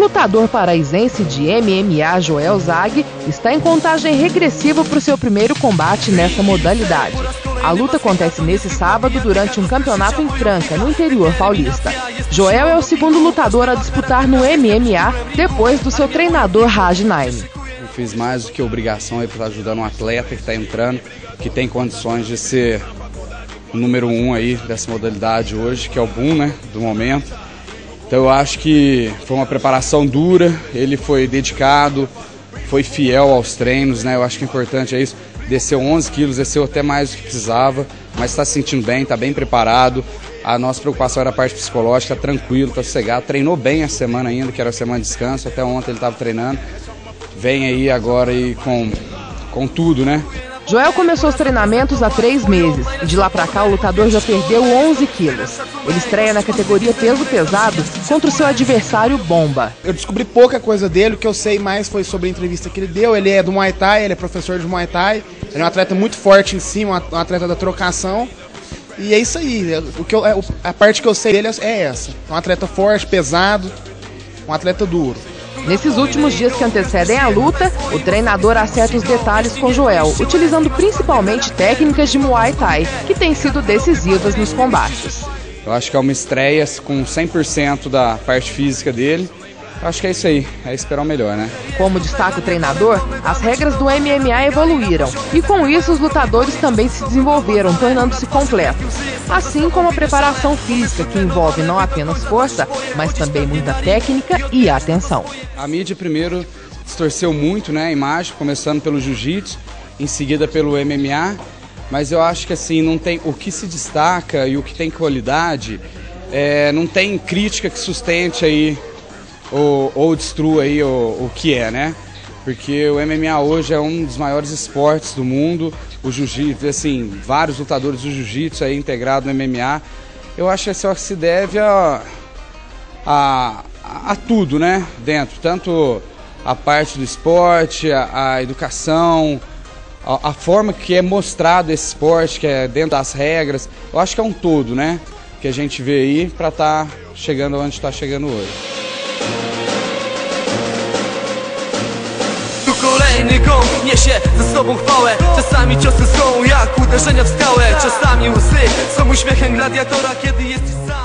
lutador paraisense de MMA, Joel Zag, está em contagem regressiva para o seu primeiro combate nessa modalidade. A luta acontece nesse sábado durante um campeonato em Franca, no interior paulista. Joel é o segundo lutador a disputar no MMA depois do seu treinador Raj Naim. Eu fiz mais do que obrigação aí para estar ajudando um atleta que está entrando, que tem condições de ser o número 1 aí dessa modalidade hoje, que é o boom, né, do momento. Então eu acho que foi uma preparação dura, ele foi dedicado, foi fiel aos treinos, né? Eu acho que o importante é isso. Desceu 11 quilos, desceu até mais do que precisava, mas está se sentindo bem, está bem preparado. A nossa preocupação era a parte psicológica, tranquilo, está sossegado. Treinou bem essa semana ainda, que era a semana de descanso, até ontem ele estava treinando. Vem aí agora aí com tudo, né? Joel começou os treinamentos há 3 meses e de lá pra cá o lutador já perdeu 11 quilos. Ele estreia na categoria peso pesado contra o seu adversário Bomba. Eu descobri pouca coisa dele, o que eu sei mais foi sobre a entrevista que ele deu. Ele é do Muay Thai, ele é professor de Muay Thai, ele é um atleta muito forte em cima, um atleta da trocação. E é isso aí, a parte que eu sei dele é essa. É um atleta forte, pesado, um atleta duro. Nesses últimos dias que antecedem a luta, o treinador acerta os detalhes com Joel, utilizando principalmente técnicas de Muay Thai, que têm sido decisivas nos combates. Eu acho que é uma estreia com 100% da parte física dele. Eu acho que é isso aí, é esperar o melhor, né? Como destaca o treinador, as regras do MMA evoluíram e com isso os lutadores também se desenvolveram, tornando-se completos. Assim como a preparação física, que envolve não apenas força, mas também muita técnica e atenção. A mídia primeiro distorceu muito, né, a imagem, começando pelo jiu-jitsu, em seguida pelo MMA, mas eu acho que assim, não tem, o que se destaca e o que tem qualidade, não tem crítica que sustente aí ou destrua aí o que é, né? Porque o MMA hoje é um dos maiores esportes do mundo, o jiu-jitsu, assim, vários lutadores do jiu-jitsu aí integrado no MMA. Eu acho que isso se deve a tudo, né? Dentro, tanto a parte do esporte, a educação, a forma que é mostrado esse esporte, que é dentro das regras. Eu acho que é um todo, né? Que a gente vê aí para estar chegando onde está chegando hoje. Kolejny gong niesie ze sobą chwałę. Czasami ciosy są jak uderzenia w skałę. Czasami łzy są uśmiechem gladiatora, kiedy jesteś sam.